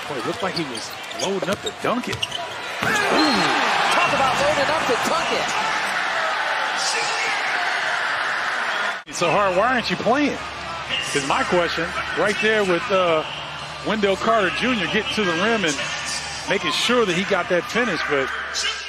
Boy, it looked like he was loading up to dunk it. Talk about loading up to dunk it. So hard, why aren't you playing? Is my question right there with Wendell Carter Jr. getting to the rim and making sure that he got that finish, but